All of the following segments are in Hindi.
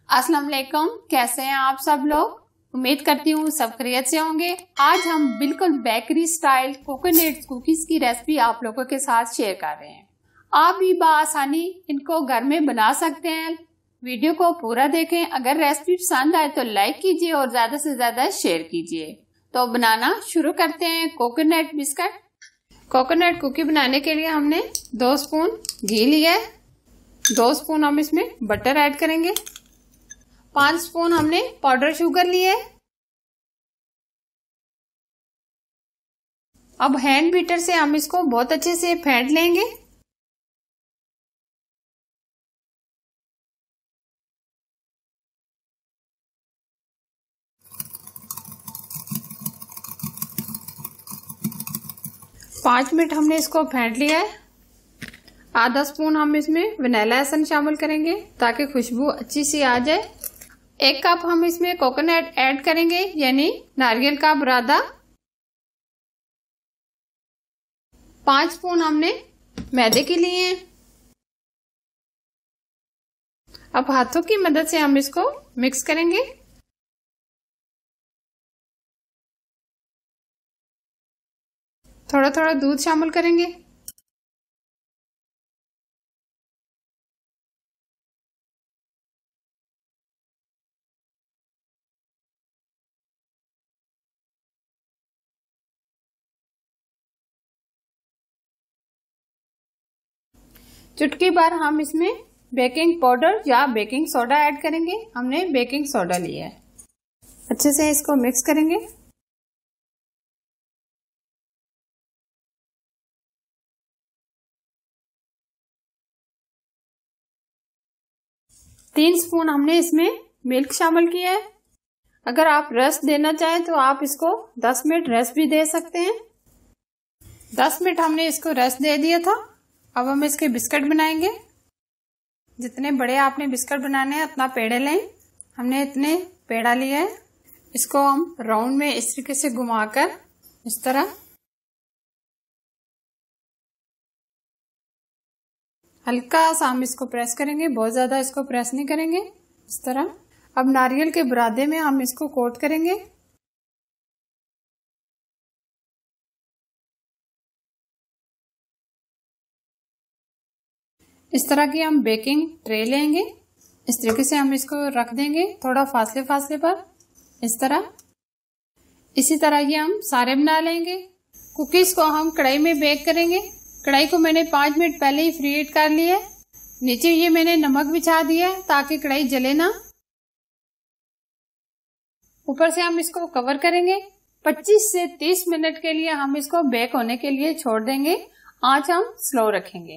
अस्सलाम वालेकुम, कैसे हैं आप सब लोग। उम्मीद करती हूँ सब खैरियत से होंगे। आज हम बिल्कुल बेकरी स्टाइल कोकोनट कुकीज की रेसिपी आप लोगों के साथ शेयर कर रहे हैं। आप भी बआसानी इनको घर में बना सकते हैं। वीडियो को पूरा देखें। अगर रेसिपी पसंद आए तो लाइक कीजिए और ज्यादा से ज्यादा शेयर कीजिए। तो बनाना शुरू करते हैं कोकोनट बिस्किट। कोकोनट कुकी बनाने के लिए हमने 2 स्पून घी लिया है। 2 स्पून हम इसमें बटर ऐड करेंगे। 5 स्पून हमने पाउडर शुगर लिए। अब हैंड बीटर से हम इसको बहुत अच्छे से फेंट लेंगे। पाँच मिनट हमने इसको फेंट लिया है। आधा स्पून हम इसमें वनीला एसन शामिल करेंगे ताकि खुशबू अच्छी सी आ जाए। 1 कप हम इसमें कोकोनट ऐड करेंगे, यानी नारियल का बुरादा। 5 स्पून हमने मैदे के लिए हैं। अब हाथों की मदद से हम इसको मिक्स करेंगे। थोड़ा थोड़ा दूध शामिल करेंगे। चुटकी भर हम इसमें बेकिंग पाउडर या बेकिंग सोडा ऐड करेंगे। हमने बेकिंग सोडा लिया है। अच्छे से इसको मिक्स करेंगे। तीन स्पून हमने इसमें मिल्क शामिल किया है। अगर आप रस देना चाहें तो आप इसको 10 मिनट रस भी दे सकते हैं। 10 मिनट हमने इसको रस दे दिया था। अब हम इसके बिस्किट बनाएंगे। जितने बड़े आपने बिस्किट बनाने हैं उतना पेड़े लें। हमने इतने पेड़ा लिया है। इसको हम राउंड में इस तरीके से घुमाकर इस तरह हल्का सा हम इसको प्रेस करेंगे। बहुत ज्यादा इसको प्रेस नहीं करेंगे, इस तरह। अब नारियल के बुरादे में हम इसको कोट करेंगे। इस तरह की हम बेकिंग ट्रे लेंगे। इस तरीके से हम इसको रख देंगे, थोड़ा फासले फासले पर, इस तरह। इसी तरह ये हम सारे बना लेंगे। कुकीज को हम कढ़ाई में बेक करेंगे। कढ़ाई को मैंने 5 मिनट पहले ही फ्री हीट कर लिया है। नीचे ये मैंने नमक बिछा दिया है ताकि कढ़ाई जले ना। ऊपर से हम इसको कवर करेंगे। 25 से 30 मिनट के लिए हम इसको बेक होने के लिए छोड़ देंगे। आंच हम स्लो रखेंगे।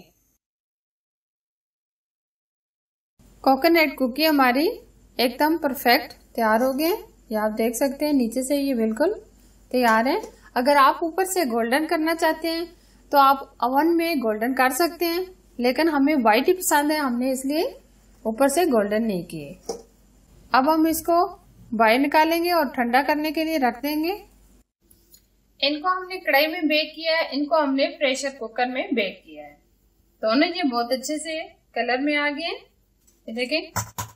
कोकोनट कुकी हमारी एकदम परफेक्ट तैयार हो गए। ये आप देख सकते हैं, नीचे से ये बिल्कुल तैयार है। अगर आप ऊपर से गोल्डन करना चाहते हैं तो आप ओवन में गोल्डन कर सकते हैं, लेकिन हमें व्हाइट ही पसंद है, हमने इसलिए ऊपर से गोल्डन नहीं किए। अब हम इसको बाहर निकालेंगे और ठंडा करने के लिए रख देंगे। इनको हमने कढ़ाई में बेक किया है, इनको हमने प्रेशर कुकर में बेक किया है। दोनों ये बहुत अच्छे से कलर में आ गए। ये देखें,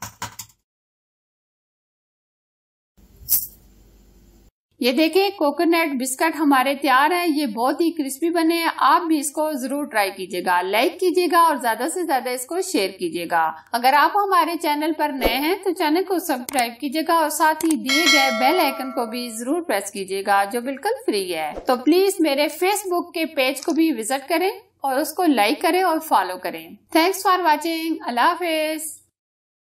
ये देखें कोकोनट बिस्किट हमारे तैयार है। ये बहुत ही क्रिस्पी बने हैं। आप भी इसको जरूर ट्राई कीजिएगा, लाइक कीजिएगा और ज्यादा से ज्यादा इसको शेयर कीजिएगा। अगर आप हमारे चैनल पर नए हैं तो चैनल को सब्सक्राइब कीजिएगा और साथ ही दिए गए बेल आइकन को भी जरूर प्रेस कीजिएगा, जो बिल्कुल फ्री है। तो प्लीज मेरे फेसबुक के पेज को भी विजिट करें और उसको लाइक करें और फॉलो करें। Thanks for watching. Allah Hafiz.